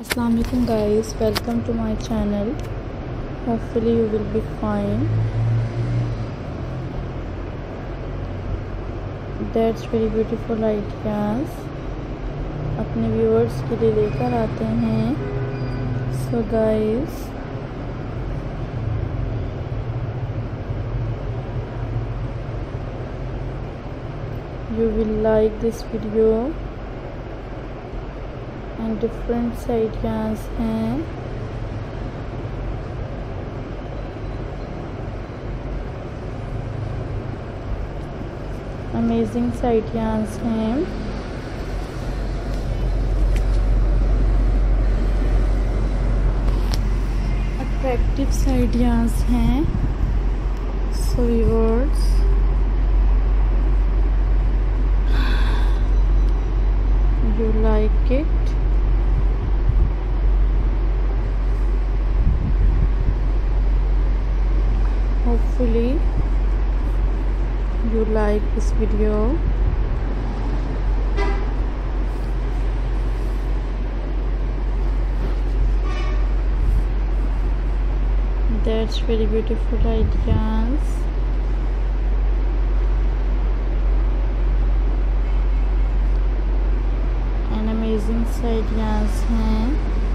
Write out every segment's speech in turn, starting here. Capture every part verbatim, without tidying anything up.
Assalamu alaikum guys, welcome to my channel. Hopefully you will be fine. That's very beautiful ideas अपने viewers के लिए लेकर आते हैं. So guys, you will like this video and different ideas हैं. Amazing ideas हैं. Attractive ideas हैं. So viewers, you like it? Hopefully you like this video. That's very beautiful ideas. And amazing ideas हैं.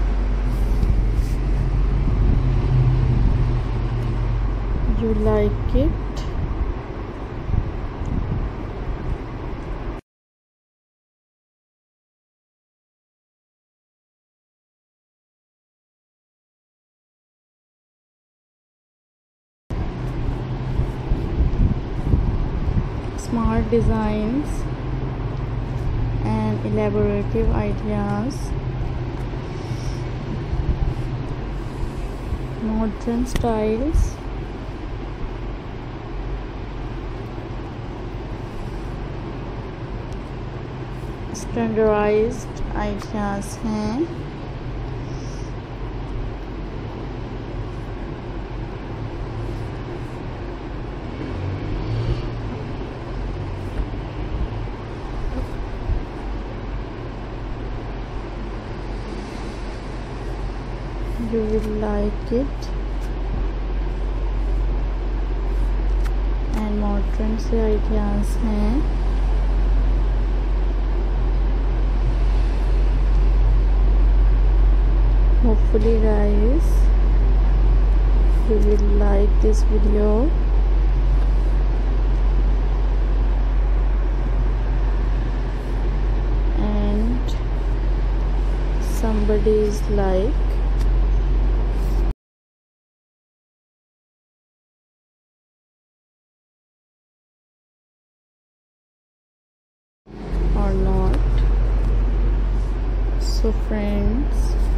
You like it? Smart designs and elaborative ideas, modern styles, standardized ideas हैं. You will like it. And modern से ideas हैं. Hopefully guys, you will like this video. And somebody is like, or not. So friends,